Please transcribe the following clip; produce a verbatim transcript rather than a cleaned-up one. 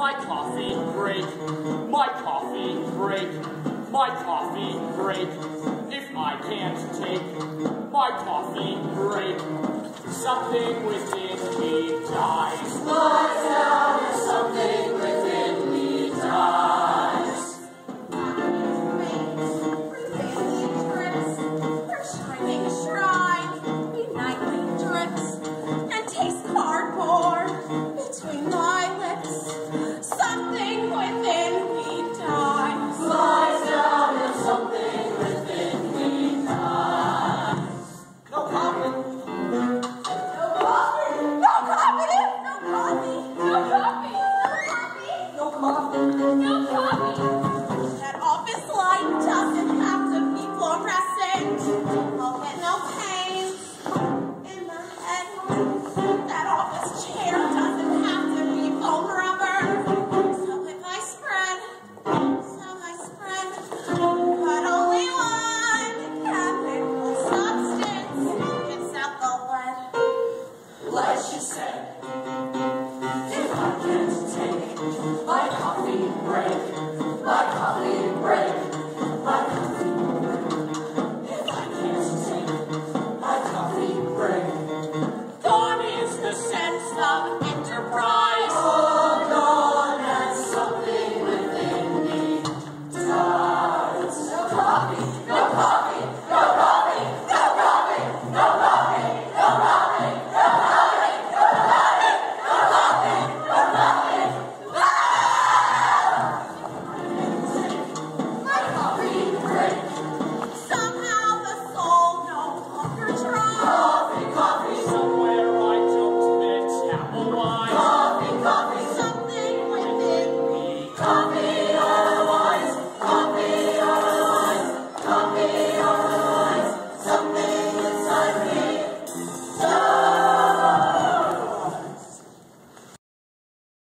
My coffee break, my coffee break, my coffee break. If I can't take my coffee break, something within me dies. Lies down and something within me dies. Her shining shrine, he nightly drips, and tastes cardboard between my lips. Something within me dies. Lies down and something within me dies. No coffee. No coffee. No coffee. No coffee. No coffee. No coffee. No coffee. That office light doesn't have to be fluorescent. I'll get no pain in the head. That office chair doesn't have to be foam rubber. So if I spread, so I spread, but only one chemical substance gets out the lead. Like she said, if I can't take my coffee break, my coffee break, my coffee break. If I can't take my coffee break, Gone is the sense of